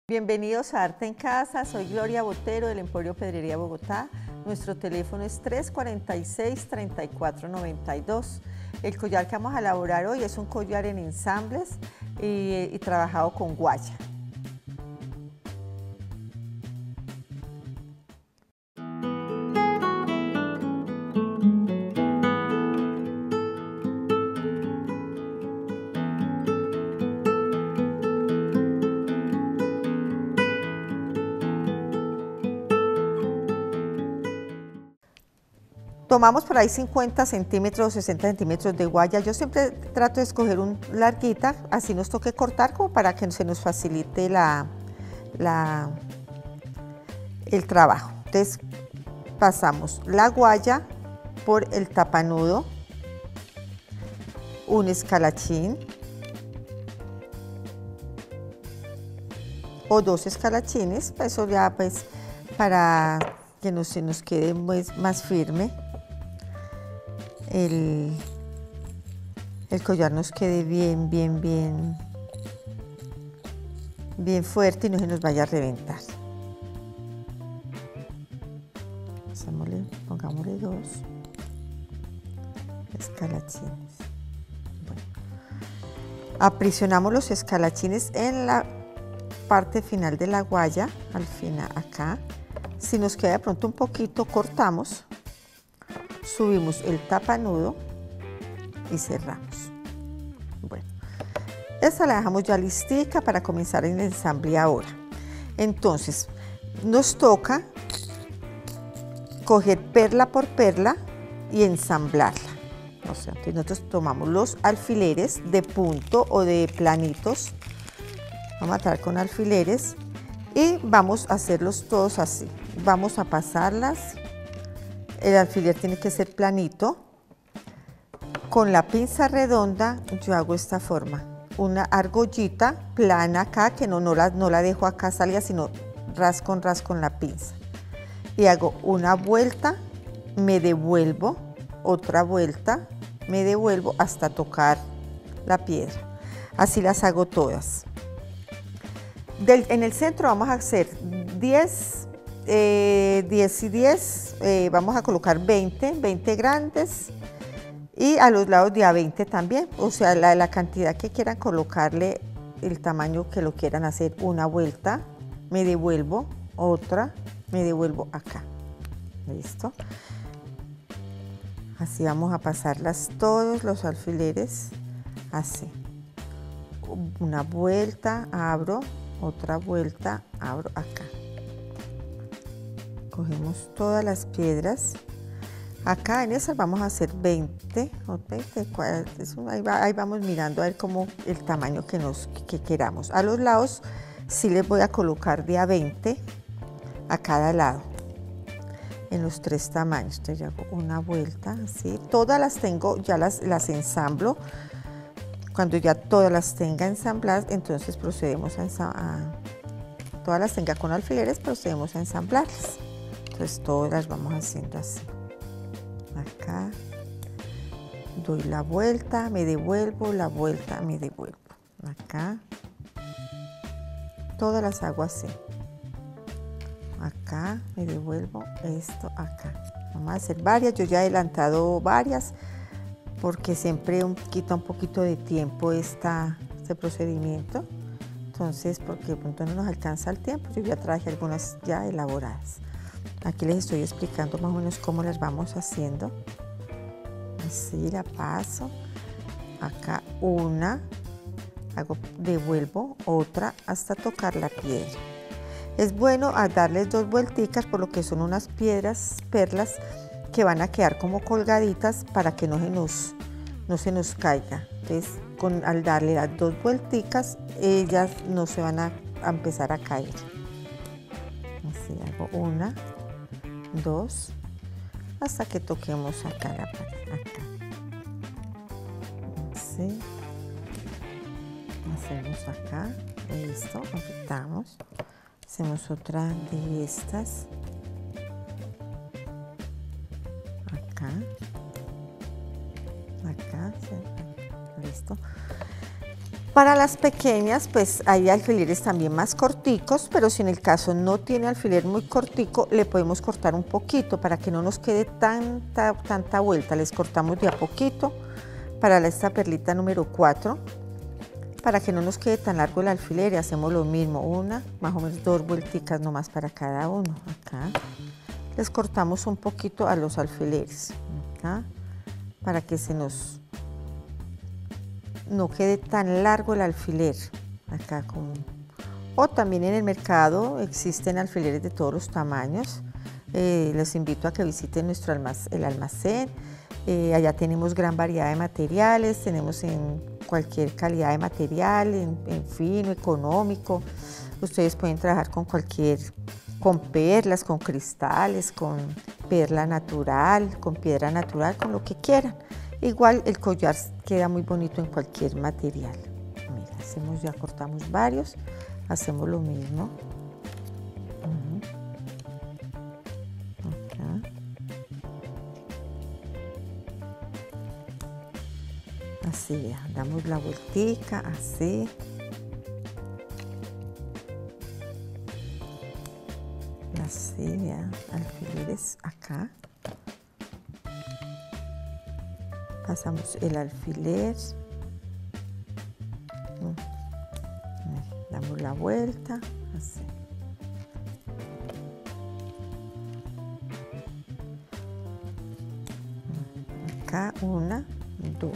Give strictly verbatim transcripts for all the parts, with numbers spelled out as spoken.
Bienvenidos a Arte en Casa, soy Gloria Botero del Emporio Pedrería Bogotá. Nuestro teléfono es tres cuatro seis, tres cuatro nueve dos. El collar que vamos a elaborar hoy es un collar en ensambles y, y trabajado con guaya. Tomamos por ahí cincuenta centímetros, sesenta centímetros de guaya. Yo siempre trato de escoger un larguita, así nos toque cortar como para que se nos facilite la, la, el trabajo. Entonces pasamos la guaya por el tapanudo, un escalachín o dos escalachines, eso ya pues para que no se nos quede pues, más firme. El, el collar nos quede bien, bien, bien, bien fuerte y no se nos vaya a reventar. Pasámosle, pongámosle dos escalachines. Bueno. Aprisionamos los escalachines en la parte final de la guaya, al final acá. Si nos queda de pronto un poquito, cortamos. Subimos el tapanudo y cerramos. Bueno, esta la dejamos ya listica para comenzar el ensamble ahora. Entonces, nos toca coger perla por perla y ensamblarla. O sea, entonces nosotros tomamos los alfileres de punto o de planitos, vamos a tratar con alfileres y vamos a hacerlos todos así. Vamos a pasarlas. El alfiler tiene que ser planito. Con la pinza redonda yo hago esta forma, una argollita plana acá, que no, no, la, no la dejo acá salida, sino ras con ras con la pinza. Y hago una vuelta, me devuelvo, otra vuelta, me devuelvo hasta tocar la piedra. Así las hago todas. Del, en el centro vamos a hacer diez, eh, diez y diez, eh, vamos a colocar veinte, veinte grandes y a los lados de a veinte también, o sea, la, la cantidad que quieran colocarle, el tamaño que lo quieran hacer. Una vuelta, me devuelvo, otra, me devuelvo acá. ¿Listo? Así vamos a pasarlas todos los alfileres, así. Una vuelta, abro, otra vuelta, abro acá. Cogemos todas las piedras. Acá en esas vamos a hacer veinte, veinte ahí, va, ahí vamos mirando a ver cómo el tamaño que, nos, que queramos. A los lados sí les voy a colocar de a veinte a cada lado, en los tres tamaños. Entonces yo hago una vuelta así. Todas las tengo, ya las, las ensamblo. Cuando ya todas las tenga ensambladas, entonces procedemos a, a todas las tenga con alfileres, procedemos a ensamblarlas. Entonces todas las vamos haciendo así. Acá doy la vuelta, me devuelvo, la vuelta, me devuelvo. Acá todas las hago así. Acá me devuelvo, esto acá. Vamos a hacer varias, yo ya he adelantado varias porque siempre un, quita un poquito de tiempo esta, este procedimiento. Entonces, porque de pronto no nos alcanza el tiempo, yo ya traje algunas ya elaboradas. Aquí les estoy explicando más o menos cómo las vamos haciendo. Así la paso. Acá una, hago, devuelvo otra hasta tocar la piedra. Es bueno a darles dos vuelticas por lo que son unas piedras, perlas, que van a quedar como colgaditas para que no se nos, no se nos caiga. Entonces, con, al darle las dos vuelticas, ellas no se van a, a empezar a caer. Así hago una, dos, hasta que toquemos acá la pared, acá. Así. Hacemos acá, listo, apretamos. Hacemos otra de estas. Acá. Acá, listo. Para las pequeñas, pues hay alfileres también más corticos, pero si en el caso no tiene alfiler muy cortico, le podemos cortar un poquito para que no nos quede tanta, tanta vuelta. Les cortamos de a poquito para esta perlita número cuatro, para que no nos quede tan largo el alfiler, y hacemos lo mismo, una, más o menos dos vuelticas nomás para cada uno. Acá les cortamos un poquito a los alfileres, acá, para que se nos no quede tan largo el alfiler. Acá con... O también en el mercado existen alfileres de todos los tamaños. Eh, les invito a que visiten nuestro almacén, el almacén. Eh, allá tenemos gran variedad de materiales, tenemos en cualquier calidad de material, en, en fino, económico. Ustedes pueden trabajar con cualquier, con perlas, con cristales, con perla natural, con piedra natural, con lo que quieran. Igual el collar queda muy bonito en cualquier material. Mira, hacemos, ya cortamos varios, hacemos lo mismo. Uh-huh. Acá. Así, ya, damos la vueltica, así. Así, ya, alfileres acá. Pasamos el alfiler, damos la vuelta, así. Acá una, dos.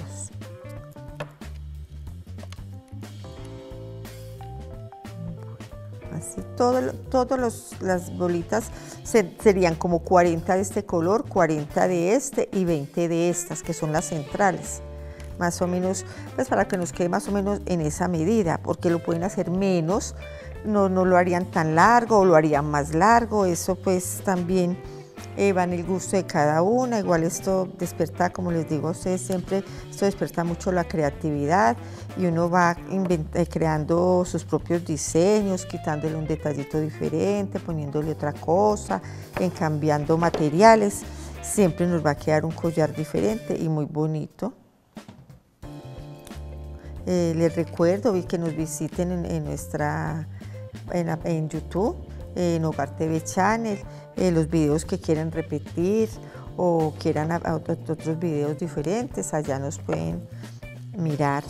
Así, todas todo las bolitas se, serían como cuarenta de este color, cuarenta de este y veinte de estas, que son las centrales. Más o menos, pues para que nos quede más o menos en esa medida, porque lo pueden hacer menos, no, no lo harían tan largo o lo harían más largo, eso pues también eh, va en el gusto de cada una. Igual esto despierta, como les digo a ustedes siempre, esto despierta mucho la creatividad y uno va eh, creando sus propios diseños, quitándole un detallito diferente, poniéndole otra cosa, en cambiando materiales. Siempre nos va a quedar un collar diferente y muy bonito. Eh, les recuerdo que nos visiten en, en nuestra en, en YouTube, en Hogar T V Channel, eh, los videos que quieran repetir o quieran a, a otros videos diferentes, allá nos pueden mirar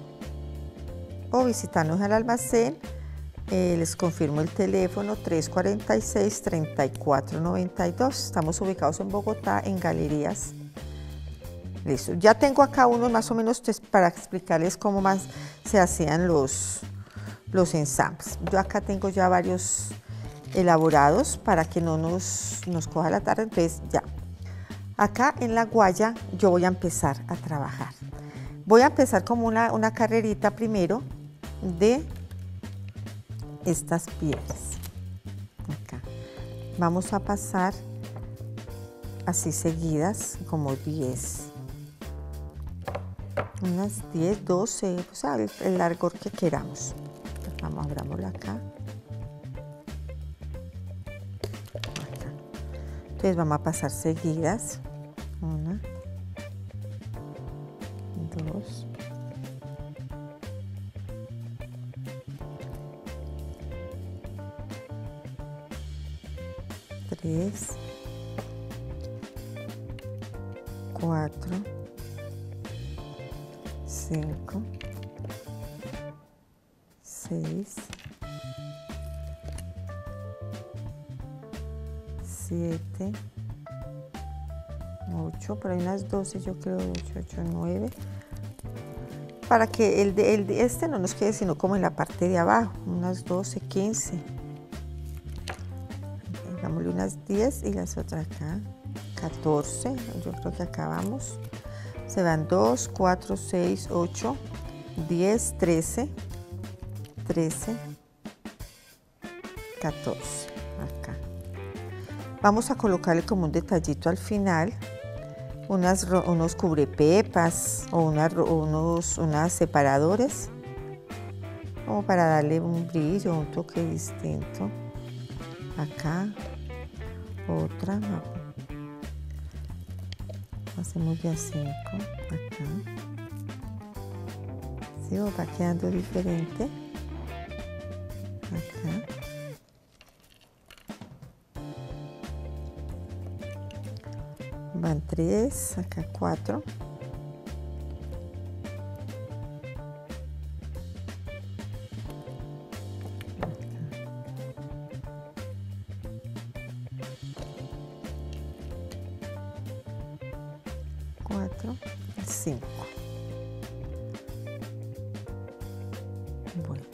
o visitarnos al almacén. Eh, les confirmo el teléfono tres cuatro seis, tres cuatro nueve dos. Estamos ubicados en Bogotá, en Galerías. Listo, ya tengo acá unos más o menos para explicarles cómo más se hacían los, los ensambles. Yo acá tengo ya varios elaborados para que no nos, nos coja la tarde, entonces ya. Acá en la guaya yo voy a empezar a trabajar. Voy a empezar como una, una carrerita primero de estas piedras. Acá. Vamos a pasar así seguidas, como diez. Unas diez, doce, o sea, el, el largor que queramos. Vamos, abrámosla acá. Acá. Entonces vamos a pasar seguidas. Una, dos, tres, cuatro, cinco, seis, siete, ocho, por ahí unas doce, yo creo, ocho, ocho, nueve, para que el de, el de este no nos quede sino como en la parte de abajo, unas doce, quince, hagámosle unas diez y las otras acá, catorce, yo creo que acabamos. Se van dos, cuatro, seis, ocho, diez, trece, trece, catorce, acá. Vamos a colocarle como un detallito al final, unas, unos cubrepepas o una, unos unas separadores, como para darle un brillo, un toque distinto. Acá, otra. Hacemos ya cinco, acá, ¿Sí? Va quedando diferente. Acá. Van tres, acá cuatro. Cuatro, cinco. Bueno.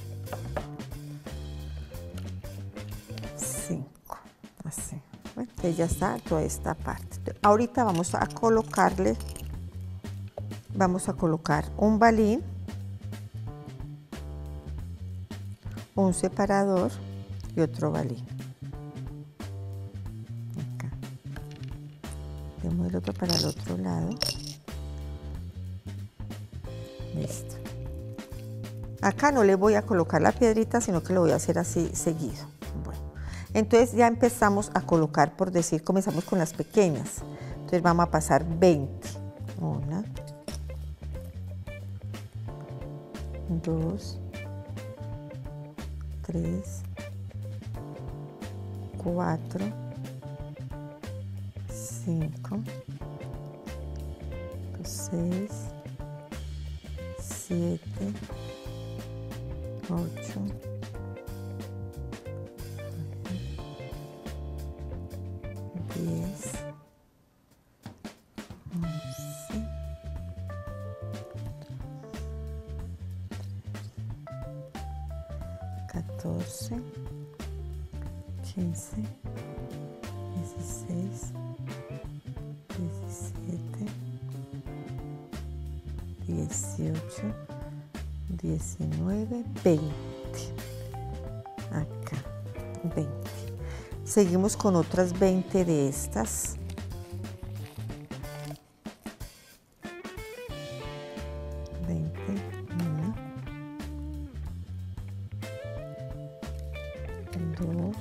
Cinco, así. Bueno, entonces ya está toda esta parte. Ahorita vamos a colocarle, vamos a colocar un balín, un separador y otro balín. Acá. Demos el otro para el otro lado. Listo. Acá no le voy a colocar la piedrita, sino que lo voy a hacer así seguido. Bueno, entonces ya empezamos a colocar, por decir, comenzamos con las pequeñas. Entonces vamos a pasar veinte. Una, dos, tres, cuatro, cinco, seis, siete, ocho, diez, once, catorce, quince, dieciséis, diecisiete, dieciocho, diecinueve, veinte. Acá, veinte. Seguimos con otras veinte de estas. veinte, una, dos,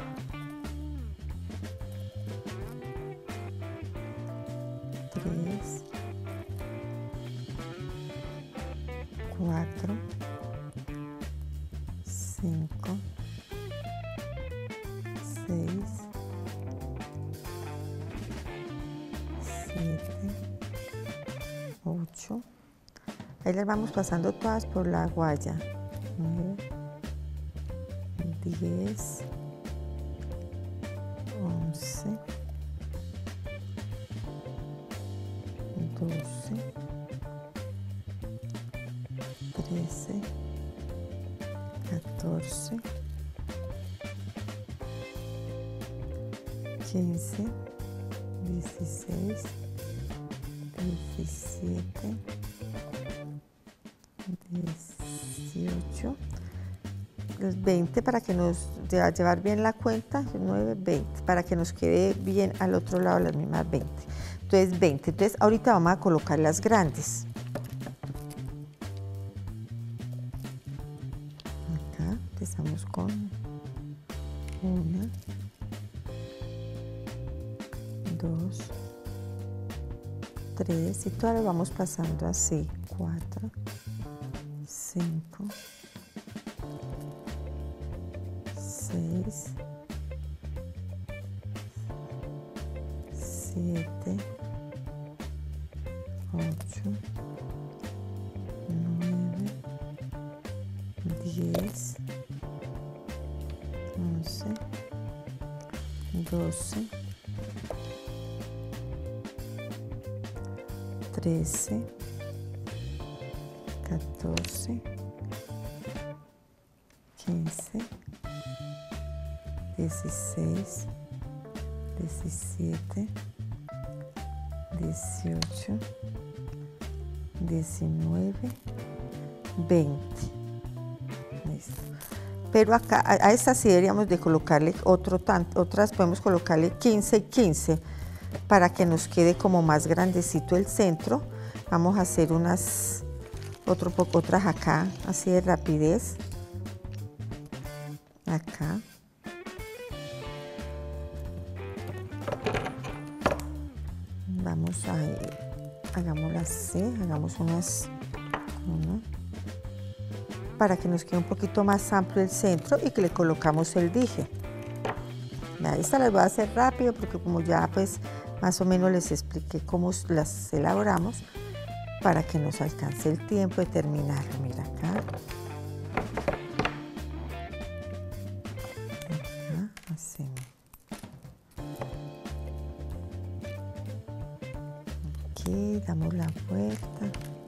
tres, cuatro, cinco, seis, siete, ocho. Ahí las vamos pasando todas por la guaya. nueve, diez, once, doce, trece, catorce, quince, dieciséis, diecisiete, dieciocho, los veinte para que nos llevar bien la cuenta, nueve, veinte, para que nos quede bien al otro lado las mismas veinte. Entonces veinte. Entonces ahorita vamos a colocar las grandes. Acá empezamos con una, dos, tres y todas las vamos pasando así. Cuatro, cinco, seis, siete, ocho, nueve, diez, once, doce, trece, catorce, quince, dieciséis, diecisiete, dieciocho, diecinueve, veinte. Listo. Pero acá a, a esta sí deberíamos de colocarle otro tanto, otras podemos colocarle quince y quince para que nos quede como más grandecito el centro. Vamos a hacer unas otro poco otras acá, así de rapidez. Acá. Vamos a, hagámoslo así, hagamos unas, una, para que nos quede un poquito más amplio el centro y que le colocamos el dije. Esta las voy a hacer rápido porque como ya pues más o menos les expliqué cómo las elaboramos para que nos alcance el tiempo de terminarlo. Mira acá. Acá, así. Aquí damos la vuelta.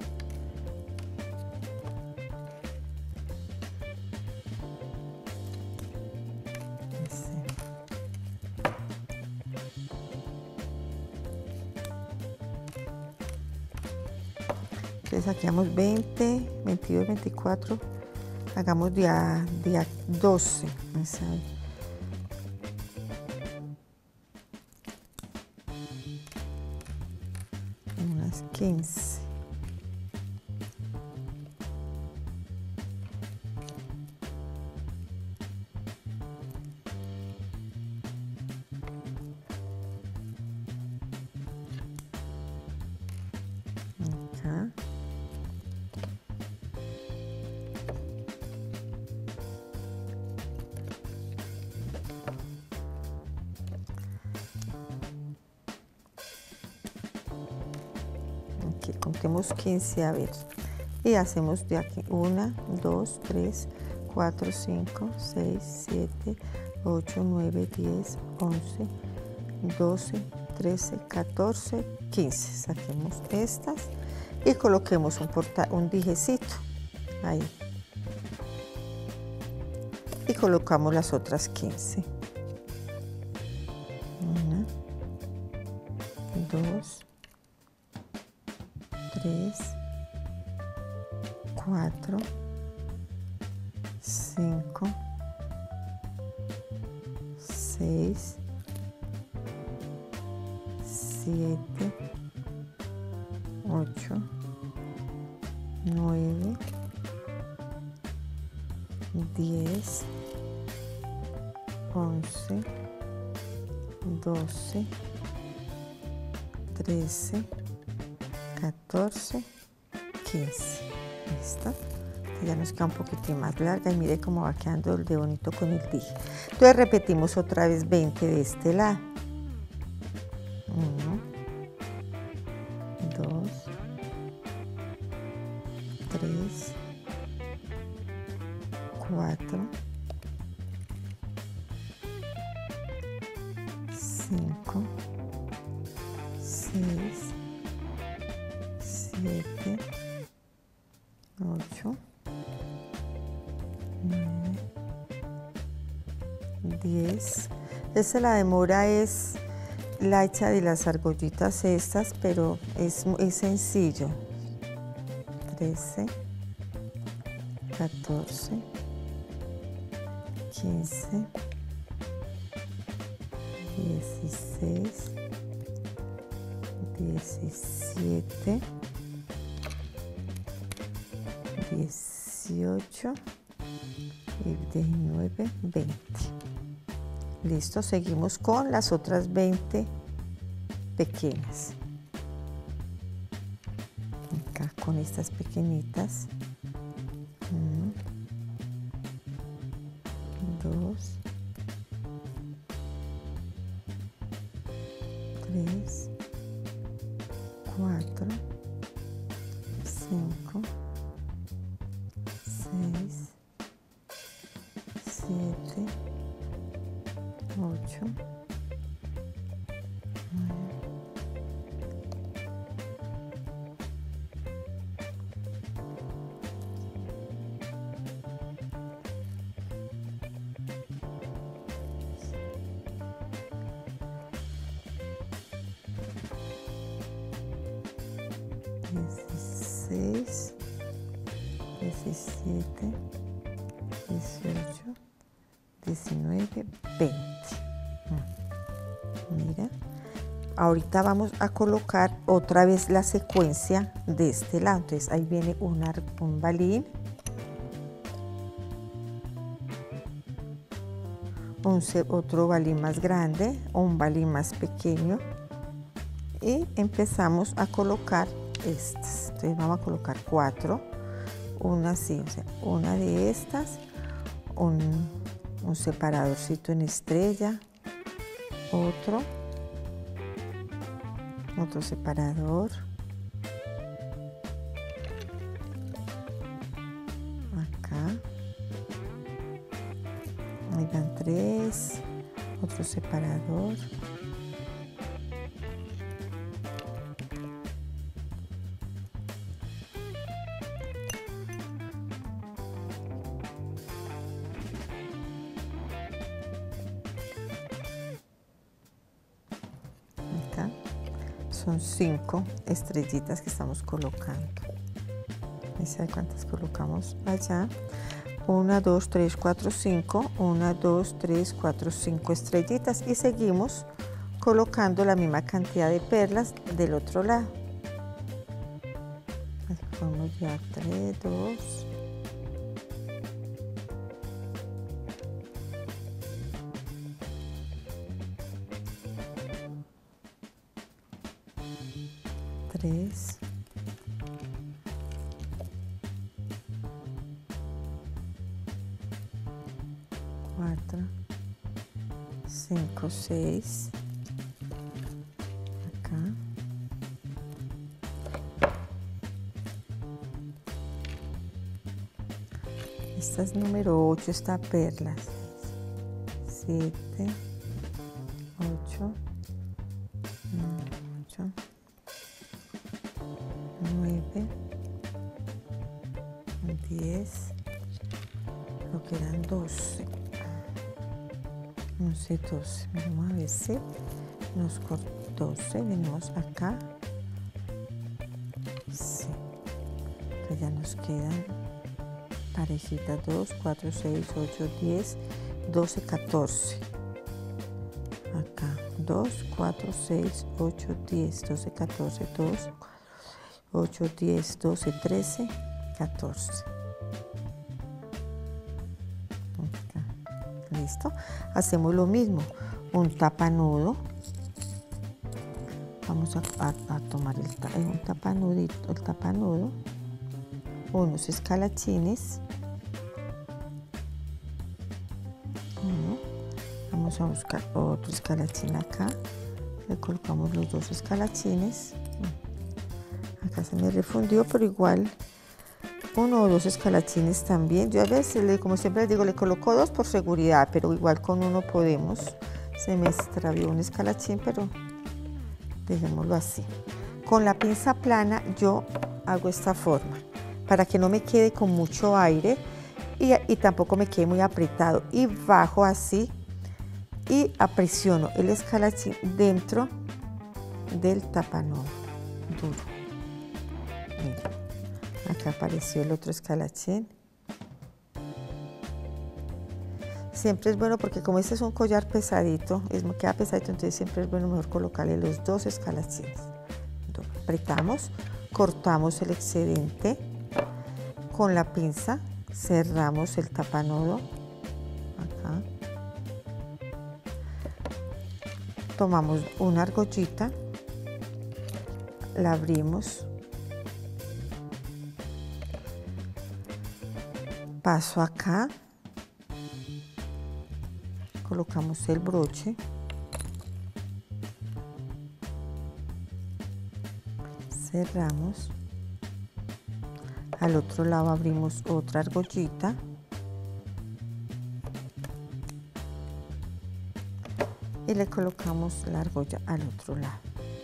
Entonces aquí damos veinte, veintidós, veinticuatro, hagamos día, día doce. Unas quince. Acá. Aquí contemos quince, a ver, y hacemos de aquí uno, dos, tres, cuatro, cinco, seis, siete, ocho, nueve, diez, once, doce, trece, catorce, quince. Saquemos estas y coloquemos un, porta un dijecito ahí y colocamos las otras quince. uno, dos, tres, cuatro, cinco, seis, siete, ocho, nueve, diez, once, doce, trece, catorce, quince. ¿Listo? Ya nos queda un poquitín más larga y mire cómo va quedando el de bonito con el dije. Entonces repetimos otra vez veinte de este lado. uno, dos, tres, cuatro, cinco, seis, siete, ocho, nueve, diez. Esta la demora es la hecha de las argollitas estas, pero es, es sencillo. trece, catorce, quince, dieciséis, diecisiete, dieciocho y diecinueve, veinte. Listo, seguimos con las otras veinte pequeñas. Acá con estas pequeñitas. uno, dos, tres, cuatro, cinco, seis, siete, ocho, nueve, dieciséis, diecisiete, dieciocho, diecinueve, veinte. Mira, ahorita vamos a colocar otra vez la secuencia de este lado. Entonces ahí viene una, un balín, un, otro balín más grande, un balín más pequeño, y empezamos a colocar estas. Entonces vamos a colocar cuatro, una así, o sea, una de estas, un, un separadorcito en estrella, otro, otro separador, acá, ahí van tres, otro separador, son cinco estrellitas que estamos colocando. ¿Sabe cuántas colocamos allá? Una, dos, tres, cuatro, cinco. Una, dos, tres, cuatro, cinco estrellitas. Y seguimos colocando la misma cantidad de perlas del otro lado. Así podemos ya tres, dos. Tres, cuatro, cinco, seis, acá, esta es número ocho, esta perla, siete, ocho, ocho, nueve, diez, creo que eran doce, once, doce, vamos a ver si nos cortó doce, venimos acá, sí, que ya nos quedan parejitas, dos, cuatro, seis, ocho, diez, doce, catorce, acá, dos, cuatro, seis, ocho, diez, doce, catorce, dos, ocho, diez, doce, trece, catorce. Acá. Listo. Hacemos lo mismo, un tapanudo. Vamos a, a, a tomar el, un tapanudito, el tapanudo, unos escalachines. Uno. Vamos a buscar otro escalachín acá. Le colocamos los dos escalachines. Acá se me refundió, pero igual uno o dos escalachines también. Yo a veces, como siempre les digo, le coloco dos por seguridad, pero igual con uno podemos. Se me extravió un escalachín, pero dejémoslo así. Con la pinza plana yo hago esta forma, para que no me quede con mucho aire y, y tampoco me quede muy apretado. Y bajo así y apresiono el escalachín dentro del tapanudo duro. Mira, acá apareció el otro escalachín. Siempre es bueno porque como este es un collar pesadito, es, queda pesadito, entonces siempre es bueno mejor colocarle los dos escalachines. Entonces, apretamos, cortamos el excedente con la pinza, cerramos el tapanudo acá. Tomamos una argollita, la abrimos, paso acá, colocamos el broche, cerramos, al otro lado abrimos otra argollita, y le colocamos la argolla al otro lado.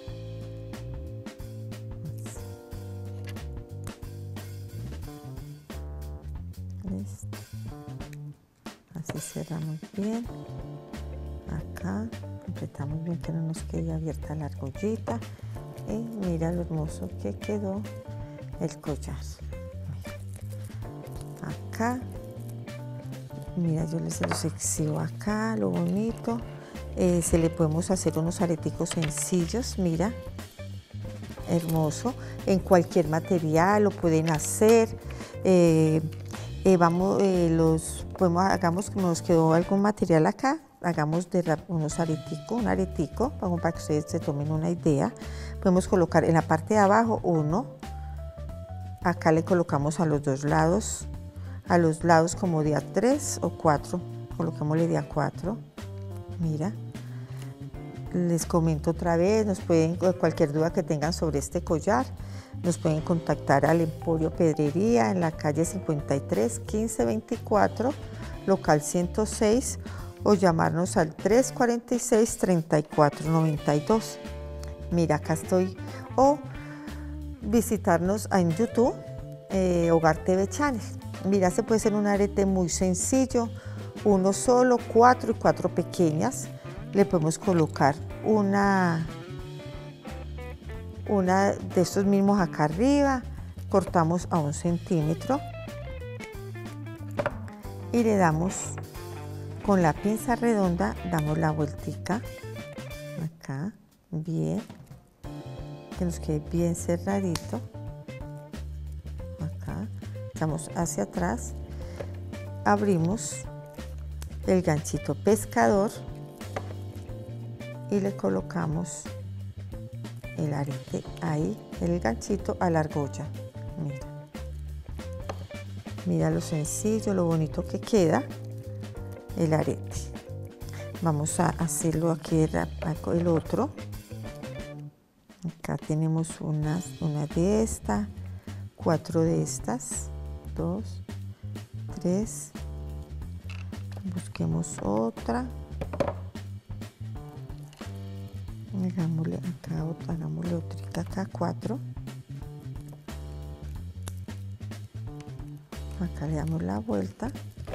Listo. Así cerramos bien. Acá apretamos bien que no nos quede abierta la argollita. Y mira lo hermoso que quedó el collar. Mira. Acá, mira, yo les los exhibo acá, lo bonito. Eh, se le podemos hacer unos areticos sencillos, mira, hermoso, en cualquier material lo pueden hacer. Eh, eh, vamos, eh, los podemos, hagamos que nos quedó algún material acá, hagamos de unos areticos, un aretico, para que ustedes se tomen una idea. Podemos colocar en la parte de abajo uno, Acá le colocamos a los dos lados, a los lados como de a tres o cuatro, colocámosle de a cuatro, mira. Les comento otra vez, nos pueden, cualquier duda que tengan sobre este collar, nos pueden contactar al Emporio Pedrería en la calle cincuenta y tres, quince veinticuatro, local ciento seis, o llamarnos al tres cuarenta y seis, treinta y cuatro noventa y dos. Mira, acá estoy. O visitarnos en YouTube, eh, Hogar T V Channel. Mira, se puede hacer un arete muy sencillo, uno solo, cuatro y cuatro pequeñas. Le podemos colocar una, una de estos mismos acá arriba, cortamos a un centímetro y le damos con la pinza redonda, damos la vueltica acá, bien, que nos quede bien cerradito, acá, echamos hacia atrás, abrimos el ganchito pescador y le colocamos el arete ahí, el ganchito a la argolla. Mira, mira lo sencillo, lo bonito que queda el arete. Vamos a hacerlo aquí el otro. Acá tenemos unas, una de esta, cuatro de estas, dos, tres. Busquemos otra. Hagámosle acá otra, hagámosle otra acá, cuatro. Acá le damos la vuelta.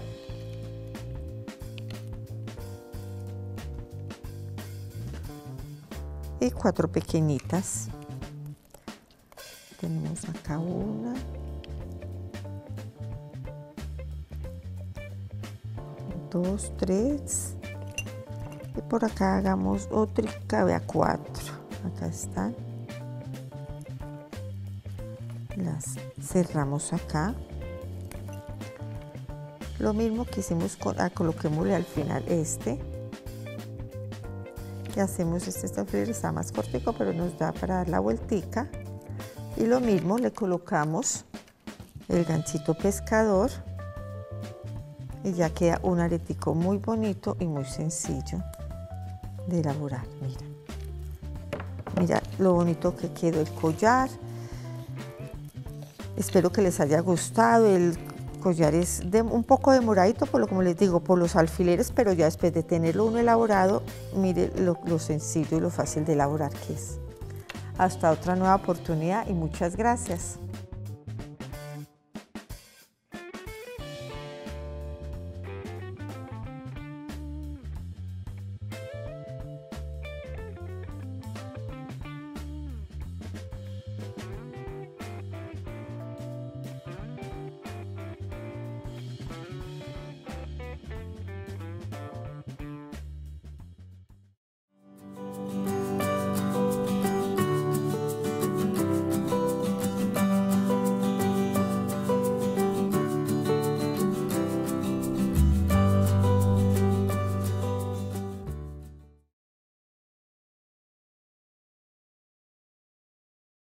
Y cuatro pequeñitas. Tenemos acá una. Dos, tres. Y por acá hagamos otra que cabe a cuatro. Acá están. Las cerramos acá. Lo mismo que hicimos con, ah, coloquémosle al final este. Y hacemos este, este alfiler está más cortico, pero nos da para dar la vueltica. Y lo mismo le colocamos el ganchito pescador. Y ya queda un aretico muy bonito y muy sencillo de elaborar. Mira, mira lo bonito que quedó el collar. Espero que les haya gustado. El collar es de, un poco demoradito, por lo como les digo, por los alfileres, pero ya después de tenerlo uno elaborado, mire lo, lo sencillo y lo fácil de elaborar que es. Hasta otra nueva oportunidad y muchas gracias.